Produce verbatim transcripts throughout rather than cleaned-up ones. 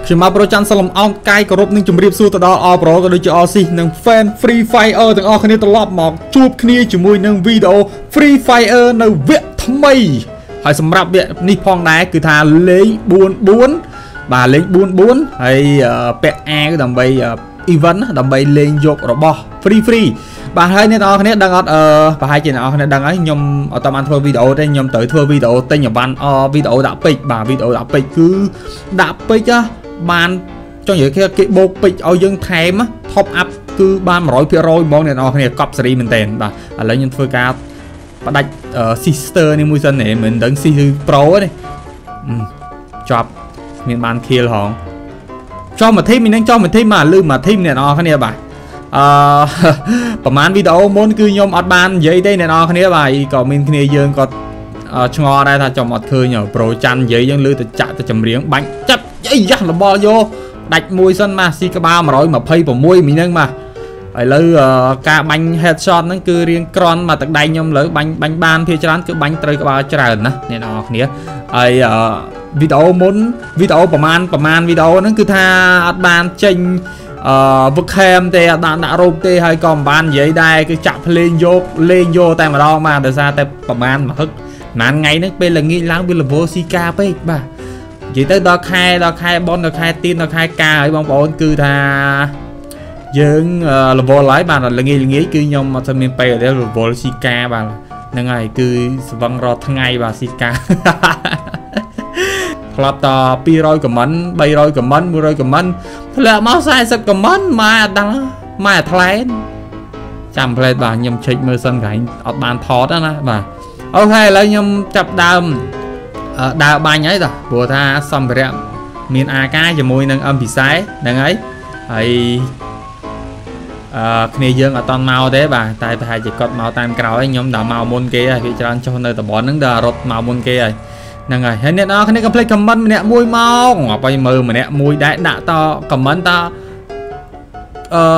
ខ្ញុំមកប្រូចាន់សឡំអោនកាយគោរពនឹងជម្រាបសួរទៅដល់អប្រូក៏ដូចជាអស៊ីនិង fan Free Fire ទាំងអស់គ្នាត្រឡប់មកជួបគ្នាជាមួយនឹងវីដេអូ Free Fire នៅវគ្គថ្មីហើយសម្រាប់វគ្គនេះផងដែរគឺថាលេងបួនបួនបាទលេងបួនបួនហើយពាក់អាវដើម្បី event ដើម្បីលេងយករបស់ Free Free បាទហើយអ្នកនរគ្នាដឹងអត់អឺប្រហែលជាអ្នកនរគ្នាដឹងហើយខ្ញុំអត់បានធ្វើវីដេអូទេខ្ញុំត្រូវធ្វើវីដេអូទិញអវ៉ាន់អវីដេអូដាក់ពេជ្របាទវីដេអូដាក់ពេជ្រគឺដាក់ពេជ្របានចង់និយាយគេគេបូកពេជ្រឲ្យយើងថែម top up គឺបាន one hundred percent ហ្មងអ្នកនរគ្នាកប់សេរីមែនតើបាទឥឡូវខ្ញុំធ្វើការបដាច់ sister នេះមួយសិននេះមិនដឹង si pro ទេចប់មានបាន kill ហងចុះមួយធីមនេះនឹងចុះមួយធីមមកលឺមួយធីមអ្នកនរគ្នាបាទអឺប្រហែលវីដេអូមុនគឺខ្ញុំអត់បាននិយាយទេអ្នកនរគ្នាបាទក៏មានគ្នាយើងក៏ឆ្ងល់ដែរថាចំអត់ឃើញប្រូច័ន្ទនិយាយយើងលឺទៅចាក់ទៅចម្រៀងបាញ់ចាប់អីយ៉ាស់លបល់យកដាច់មួយសិនមកស៊ីក្បាលone hundred twenty-sixមីហ្នឹងមកឥឡូវការបាញ់ headshot ហ្នឹងគឺរៀងក្រន់មកទឹកដៃខ្ញុំលើបាញ់បាញ់បានភាគច្រើនគឺបាញ់ត្រូវក្បាលច្រើនណាអ្នកនរគ្នាហើយវីដេអូមុនវីដេអូប្រហែលប្រហែលវីដេអូហ្នឹងគឺថាអត់បានចេញអឺ webcam ទេអត់បានដាក់រូបទេហើយក៏មិនបាននិយាយដែរគឺចាក់ភ្លេងយកលេងយកតែម្ដងមកដោយសារតែប្រហែលមួយហឹកប៉ុន្មានថ្ងៃហ្នឹងពេលល្ងាចឡើងវា level ស៊ីកាពេកបាទនិយាយទៅដល់ខែដល់ខែបនដល់ខែទីនដល់ខែកាហើយបងប្អូនគឺថាយើង level ហើយបាទល្ងាចល្ងាចគឺខ្ញុំអត់មានពេលទេ level ស៊ីកាបាទហ្នឹងហើយគឺស្វឹងរាល់ថ្ងៃបាទស៊ីកាផ្លាប់តtwo hundred ខមមិនthree hundredខមមិនone hundredខមមិនធ្លាក់មកfortyខមមិនម៉ែអត់ដឹងម៉ែថ្លែនចាំផ្លេតបាទខ្ញុំឆេកមើលសិនកន្លែងអត់បានថតណាបាទអូខេឥឡូវខ្ញុំចាប់ដើមដើរបាញ់ហើយតាព្រោះថាសម្ភារៈមានអាការជាមួយនឹង em ពិសេសហ្នឹងហើយហើយអឺគ្នាយើងអត់តន់មកទេបាទតែប្រហែលជាគាត់មកតាមក្រោយខ្ញុំដល់មកមុនគេហើយវាច្រើនចុះនៅតំបន់ហ្នឹងដល់រត់មកមុនគេហើយហ្នឹងហើយហើយអ្នកនរគ្នាកុំភ្លេច comment ម្នាក់មួយមកអបឲ្យមើលម្នាក់មួយដែរដាក់ត comment តអឺ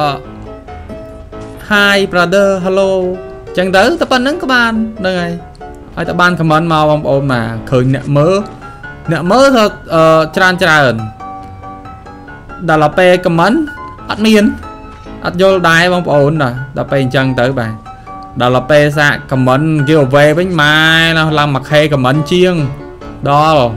hi brother hello ចឹងទៅតែប៉ុណ្្នឹងក៏បានហ្នឹងហើយឲ្យតែបាន comment មកបងប្អូនមកឃើញអ្នកមើលអ្នកមើលថាច្រើនច្រើនដល់ពេល comment អត់មានអត់យល់ដែរបងប្អូនដល់ពេលអញ្ចឹងទៅបាទដល់ពេលសាក comment giveaway វិញម៉ែឡើង one k comment ជាងដល់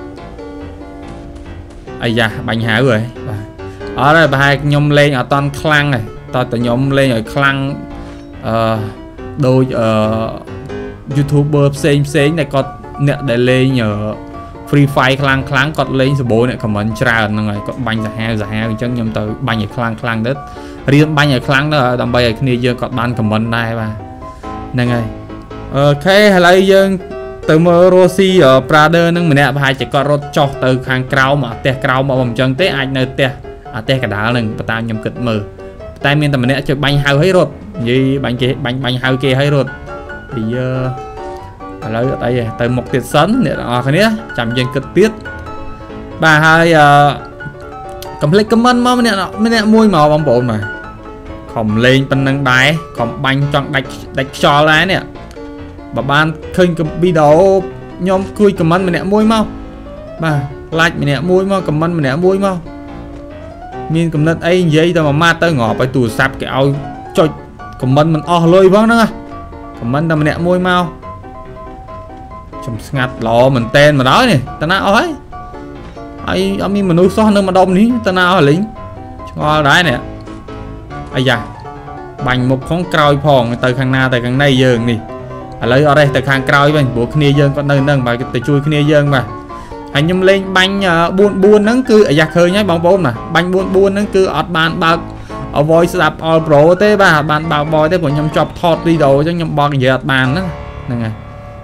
អាយ៉ាបាញ់ហៅហើយបាទអត់ទេប្រហែលខ្ញុំលេងអត់តន់ខ្លាំងទេតើតខ្ញុំលេងឲ្យខ្លាំងអឺដូចអឺ YouTuber ផ្សេងផ្សេងតែគាត់អ្នកដែលលេង Free Fire ខ្លាំងខ្លាំងគាត់លេងសម្បូរអ្នក comment ច្រើនហ្នឹងហើយគាត់បាញ់សាហាវសាហាវអញ្ចឹងខ្ញុំទៅបាញ់ឲ្យខ្លាំងខ្លាំងទៅរៀនបាញ់ឲ្យខ្លាំងទៅដើម្បីឲ្យគ្នាយើងគាត់បាន comment ដែរបាទហ្នឹងហើយអូខេឥឡូវយើងទៅមើលរស់ស៊ី Prader នឹងម្នាក់ប្រហែលជាគាត់រត់ចុះទៅខាងក្រៅមកផ្ទះក្រៅមកអញ្ចឹងទេអាចនៅផ្ទះអាផ្ទះកណ្ដាលហ្នឹងប៉ុន្តែខ្ញុំគិតមើលតែមានតែម្នាក់ជួយបាញ់ហៅឲ្យរត់និយាយបាញ់គេបាញ់បាញ់ហៅគេឲ្យរត់ពីឥឡូវអត់អីទេទៅមុខទៀតសិនអ្នកនរគ្នាចាំយើងគិតទៀតបាទហើយកុំភ្លេច comment មកម្នាក់ម្នាក់មួយមកបងប្អូនបាទខំលេងប៉ុណ្្នឹងដែរខំបាញ់ចង់ដាច់ដាច់ខ្យល់ដែរនេះបើបានឃើញវីដេអូខ្ញុំគួយ comment ម្នាក់មួយមកបាទ like ម្នាក់មួយមក comment ម្នាក់មួយមកមានកំណត់អីនិយាយតែមួយម៉ាត់ទៅងាប់ឲ្យទូរស័ព្ទគេឲ្យចុច comment មិនអស់លុយផងហ្នឹង comment តែម្នាក់មួយមកខ្ញុំស្ងាត់ល្អមែនតែនមកដល់នេះតាណាអស់ហើយហើយអត់មានមនុស្សសោះនៅម្ដុំនេះតាណាអស់លេងឆ្ងល់ដែរនេះអាយ៉ាបាញ់មុខផងក្រោយផងទៅខាងណាទៅខាងណីយើងនេះឥឡូវអត់ទេទៅខាងក្រោយវិញព្រោះគ្នាយើងគាត់នៅនឹងបាទទៅជួយគ្នាយើងបាទហើយខ្ញុំលេងបាញ់four fourហ្នឹងគឺអាយ៉ាឃើញហើយបងប្អូនណាបាញ់four fourហ្នឹងគឺអត់បានបើក voice ស្ដាប់ all pro ទេបាទអត់បានបើក voice ទេព្រោះខ្ញុំជាប់ថតវីដេអូអញ្ចឹងខ្ញុំបកនិយាយអត់បានហ្នឹងហ្នឹងហើយ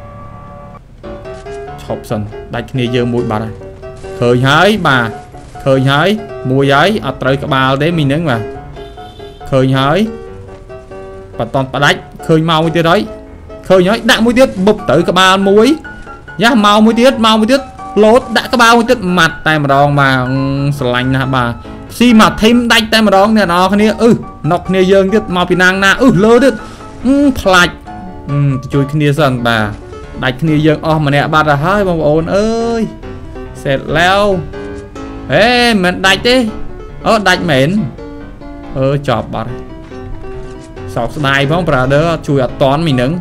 ឈប់សិនដាច់គ្នាយើងមួយបាត់ហើយឃើញហើយបាទឃើញហើយមួយហើយអត់ត្រូវក្បាលទេមីហ្នឹងបាទឃើញហើយបតនផ្ដាច់ឃើញមកមួយទៀតហើយឃើញហើយដាក់មួយទៀតបឹបទៅក្បាលមួយយ៉ាមកមួយទៀតមកមួយទៀតលោតដាក់ក្បាលមួយទៀតម៉ាត់តែម្ដងបាទស្រឡាញ់ណាស់បាទស៊ីមកធីមដាច់តែម្ដងអ្នកនរគ្នាអឺណុកគ្នាយើងទៀតមកពីណាងណាអឺលើទៀតផ្លាច់ទៅជួយគ្នាសិនបាទដាច់គ្នាយើងអស់ម្នាក់បាត់ទៅហើយបងប្អូនអើយ เสร็จแล้ว ê mình đạch đi ơ đạch mến ơ chọp bật sọc đai phong brother chui ở toán mình đứng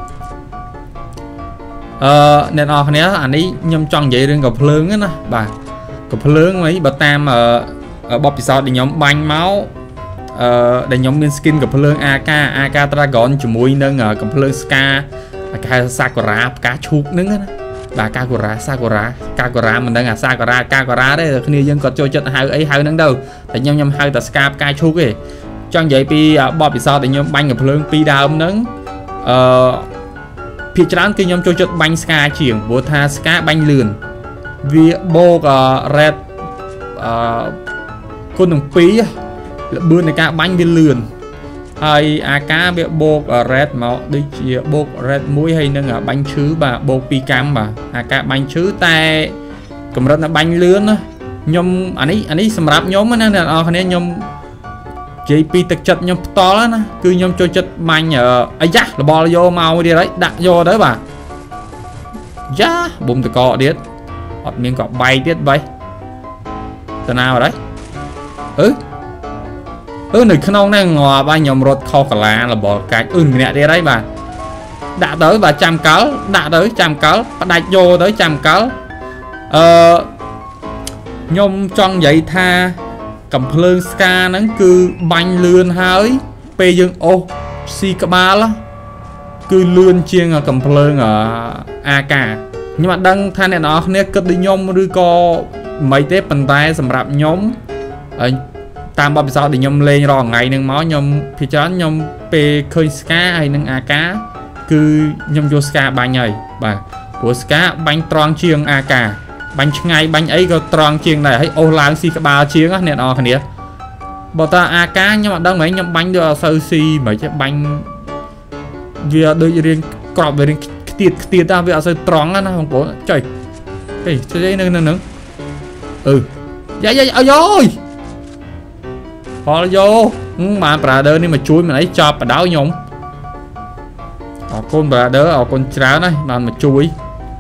ờ nên ở này anh ấy nhom tròn vậy đừng gặp lương á nè bà gặp lương mấy bà tam ở ở bọc sau để nhóm banh máu ờ để nhóm min skin gặp lương ak ak dragon chỉ mũi nâng ở gặp lương ska cái sakura cá chuột nứng á bà kakura sakura kakura mình đang à sakura kakura đấy là khi dân còn chơi chất hai ấy hai nâng đâu để nhom nhom hai ta ska cá chuột ấy trong vậy pi bọc sau để nhóm banh gặp lương pi đào nứng ờ phía trán kia nhóm cho chất bánh ska chuyển bộ tha ska bánh lườn vì bộ uh, red uh, con đồng phí là bươn này cả bánh viên lườn hay à cá bị bộ uh, red màu đi chỉ bộ red muối hay nâng ở bánh chứ bà bộ pi cam bà à cá bánh chứ tay cầm rất là bánh lươn á nhóm anh ấy anh ấy sầm rạp nhóm nên là ở này nhóm chị pi thực chất nhóm to lắm cứ nhóm cho chất bánh ở ấy da là bò vô màu đi đấy đặt vô đấy bà da bùm từ cọ điết ọt miếng cọ bay tiết bay từ nào ở đấy ừ ừ này không này ngò ba nhóm rốt kho cả lá là bỏ cái ừ nè đi đấy bà đã tới bà trăm cỡ đã tới trăm cỡ đặt vô tới trăm cỡ ờ nhóm trong vậy tha cầm phơi ska nó cứ banh lươn hơi pe dương ô si cả ba lá cứ lươn chiên ở cầm phơi ở ak nhưng mà đăng than này nó nè cất đi nhomឬក៏mấy tép bàn tay sầm rạp nhóm tam bao sau thì nhom lên rồi ngày nâng máu nhom thì cho nhom pe khơi ska hay nâng ak cứ nhom vô ska banh này bà của ska banh tròn chiên ak bánh ngày bánh ấy có tròn chiên này hay ô lang si cả ba chiên á nè nó cái này bảo ta ak nhưng mà đang mấy nhom bánh đưa sơ si mấy cái bánh việc đôi riêng cọp về riêng tiệt tiệt ta việc sơ tròn á nó không có trời cái chơi nâng nâng nâng ừ dạ dạ dạ rồi họ vô mà bà đơ nên mà chui mà lấy chọp và đáo nhung ở con bà đỡ ở con cháo này mà mà chui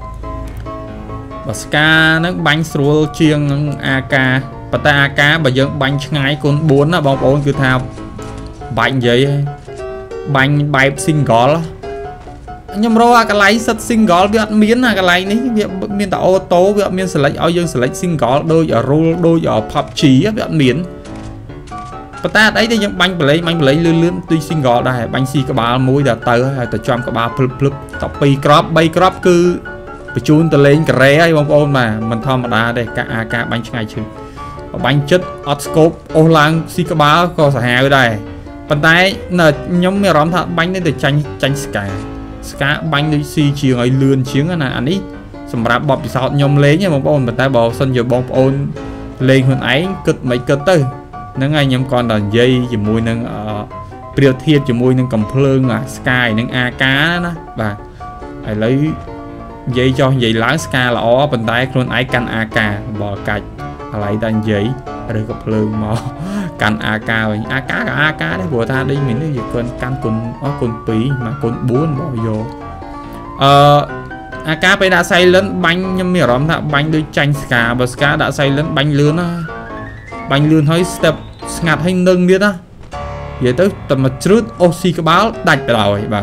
và ska nó bánh sủi chiên ak và ta ak bà dân bánh ngay con bốn là bóng ôn cứ thao bánh vậy bánh bay single nhưng mà cái lấy sắt single biết miếng là cái lấy ní việc miếng tạo ô tô việc miếng select ở dân select single đôi ở roll đôi ở pub chí biết miếng và ta đấy thì những bánh lấy bánh lấy lươn lươn tuy single đây bánh si các bà mũi đã tới hay từ trong các bà plug plug tập pi crop bay crop cứ phải chun từ lên cái ré ấy bông ôn mà mình thò mà đá đây cả ak bánh ngày chứ bánh chất oscope ô lang si các bà có sở hà ở đây bàn tay là nhóm mèo róm thật bánh đến từ tranh tranh ska ska bánh đi si chiều ấy lươn chiếng là anh ấy sầm rạp bọc sao nhóm lấy nha bông ôn bàn tay bò sân giờ bông ôn lên hơn ấy cực mấy cực tư nó ngay nhóm con là dây chỉ mùi nâng ở priêu thiên chỉ mùi nâng cầm phơi à sky nâng ak đó và phải lấy dây cho dây láng ska là ó bàn tay luôn ấy căn ak bò cạch lại đang giấy rồi gặp lương mà căn ak rồi ak cả ak đấy của ta đi mình nói gì con căn cùng ó con pí mà con bốn bỏ vô ờ ak phải đã xây lên bánh nhưng mà rõm thà bánh đôi chanh ska và ska đã xây lên bánh lươn á bánh lươn hơi step ngặt hay nâng biết á vậy tới tầm một chút oxy cái báo đạch rồi bà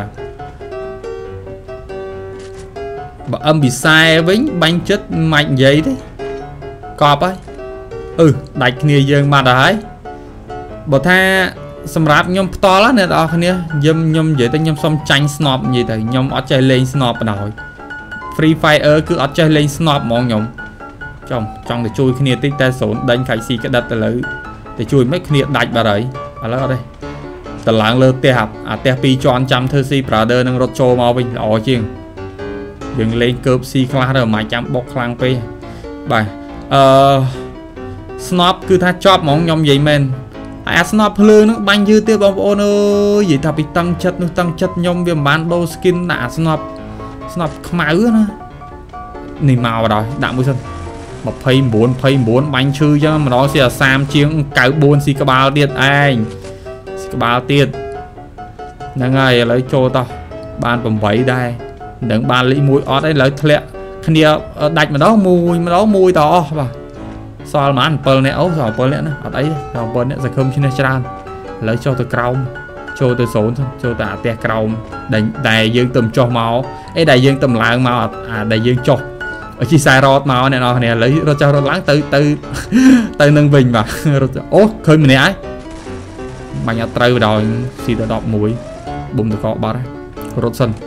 bà âm bị sai với bánh chất mạnh vậy đấy cọp ấy ừ đạch nia dương mà đấy bà tha xâm rạp nhom to lắm nè đó nè nhom nhom vậy tới nhom xong tranh snop gì thì nhom ở chơi lên snop rồi Free Fire cứ ở chơi lên snop mong nhom trong trong để chui kia tích ta sốn đánh khai si cái đặt tới để chui mấy kia đạch bà đấy ở đó đây tờ láng lơ tè hạt à tè pi cho anh trăm thơ si brother nâng rốt trô mau vinh ó chiêng dừng lên cướp si class rồi mà trăm bọc khlang pi bài ờ snop cứ tha chop mong nhom vậy men à snop lương nó banh dư tiêu bông ôn ơi vậy thà bị tăng chất nó tăng chất nhom viêm bán đô skin đã snop snop máu nó nỉ màu rồi đạm mũi sân một phay bốn phay bốn bánh chư cho mà nó sẽ là sam chiếng cái buôn xì cái bao tiết anh xì cái bao tiết là ngày lấy cho tao ban tầm bảy đây đừng ban lý mũi ót đấy lấy thẹn kia đạch mà đó mùi mà đó mùi to và សល់ហ្មង7នាក់អូសល់7នាក់ណាអត់អីសល់7នាក់សង្ឃឹមឈ្នះច្រើនឥឡូវចុះទៅក្រោមចូលទៅศูนย์ចូលទៅអាផ្ទះក្រោមដែលដែលយើងទៅចុះមកអីដែលយើងទៅឡើងមកអាដែលយើងចុះជិះខ្សែរ៉តមកអ្នកនរគ្នាឥឡូវរត់ចុះរត់ឡើងទៅទៅទៅនឹងវិញបាទរត់អូឃើញម្នាក់ហើយបាញ់អត់ត្រូវដល់ស៊ីទៅដប់មួយប៊ុំតកបាត់រត់សិន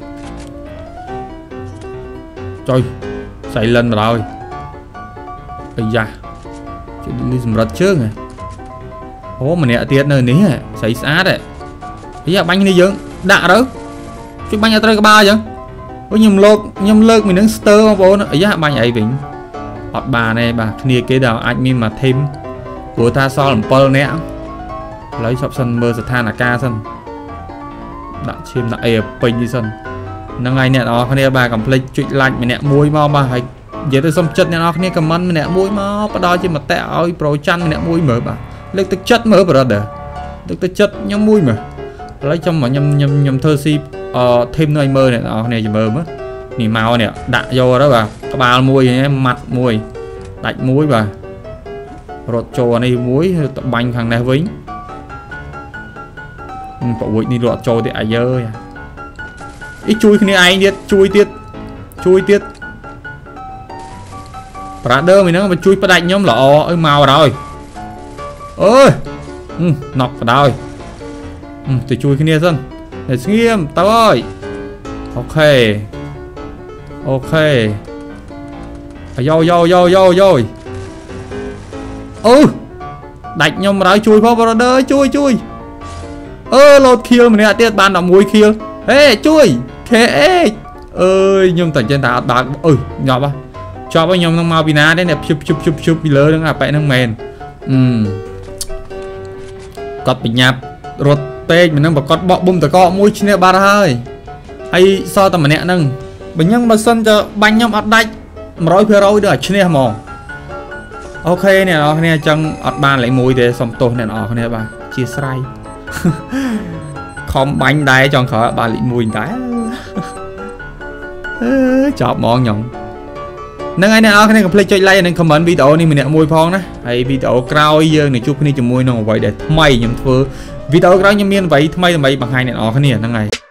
ចុយសៃលិនមកដល់អាយ៉ាជិះនេះសម្រាប់ជើងហ៎អូម្នាក់ទៀតនៅនេះស្អីស្អាតហ៎អាយ៉ាបាញ់គ្នាយើងដាក់ទៅជួយបាញ់ឲ្យត្រូវក្បាលអញ្ចឹងអូខ្ញុំលោកខ្ញុំលើកមួយនឹងស្ទើបងប្អូនអាយ៉ាបាញ់អីវិញអត់បានទេបាទគ្នាគេដល់អាចមានមួយធីមព្រោះថាសល់7នាក់ឥឡូវសពសិនមើលស្ថានភាពសិនដាក់ឈាមដាក់អីពេញនេះសិនហ្នឹងហើយអ្នកនរគ្នាបាទកុំភ្លេចចុច like ម្នាក់មួយមកបាទហើយនិយាយទៅសុំចិត្តអ្នកនរគ្នា comment ម្នាក់មួយមកផ្ដល់ជាមតិឲ្យប្រូច័ន្ទម្នាក់មួយមើលបាទលើកទឹកចិត្តមើល brother លើកទឹកចិត្តខ្ញុំមួយមើលឥឡូវចាំខ្ញុំខ្ញុំខ្ញុំធ្វើស៊ីអឺធីមនៅឲ្យមើលអ្នកនរគ្នាមើលមើលនេះមកនេះដាក់យកទៅបាទក្បាលមួយម៉ាត់មួយដាច់មួយបាទរត់ចូលនេះមួយទៅបាញ់ខាងនេះវិញប្រវួយនេះរត់ចូលទៀតអាយើអីជួយគ្នាឯងទៀតជួយទៀតជួយទៀតប្រាដឺមីហ្នឹងមកជួយផ្ដាច់ខ្ញុំល្អអើមកហើយអើយណប់បដ ாய் ទៅជួយគ្នាសិនតែស្ងៀមទៅអើយអូខេអូខេយោយោយោយោយោអូដាច់ខ្ញុំហើយជួយផង brother ជួយជួយអឺលោតខៀលម្នាក់ទៀតបាន11ខៀលហេជួយខេអេអើយខ្ញុំតែចេះតែអត់បើកអើយញាប់ហ៎ជាប់ហើយខ្ញុំនឹងមកពីណាទេអ្នកជុបជុបជុបជុបពីលើហ្នឹងអាប៉ែហ្នឹងមែនអឺគាត់បញ្ញាប់រត់ពេកមិននឹងប្រកាសបកប៊ុំតកមួយឈ្នះបាត់ហើយហើយសល់តែម្នាក់ហ្នឹងបើញ៉ឹងបើសិនទៅបាញ់ខ្ញុំអត់ដាច់100%ដល់ឈ្នះហ្មងអូខេអ្នកនរគ្នាអញ្ចឹងអត់បានលេខមួយទេសុំទោសអ្នកនរគ្នាបាទជាស្រ័យខំបាញ់ដែរចង់ក្រោយបានលេខមួយតែអឺចប់ហ្មងខ្ញុំហ្នឹងហើយអ្នកនរគ្នាកុំភ្លេចចុច like និង comment វីដេអូនេះម្នាក់មួយផងណាហើយវីដេអូក្រោយយើងនឹងជួបគ្នាជាមួយនឹងអ្វីដែលថ្មីខ្ញុំធ្វើវីដេអូក្រោយខ្ញុំមានអ្វីថ្មីដើម្បីបង្ហាញអ្នកនរគ្នាហ្នឹងហើយ